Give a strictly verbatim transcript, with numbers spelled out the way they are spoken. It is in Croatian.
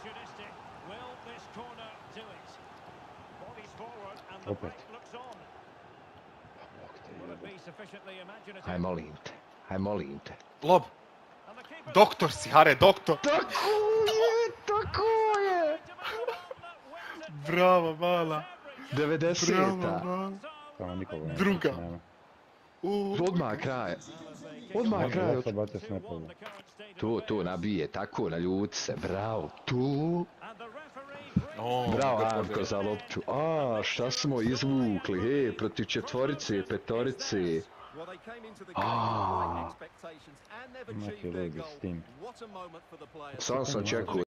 Opet. Aj molim te, aj molim te. Lob. Doktor si, Hare, doktor. Tako je, tako je. Bravo, mala. devedeseta. Bravo, mala. Samo nikoga nema. Druga. Nema. Odmah kraj. Odmah kraj. Ja sam bacio snapove. Tu, tu, nabije, tako, naljuti se, bravo. Tu. Bravo, Anko, za loptu. A, šta smo izvukli, he, protiv četvorice, petorice. A. Neki ljudi s tim. Samo sam čekao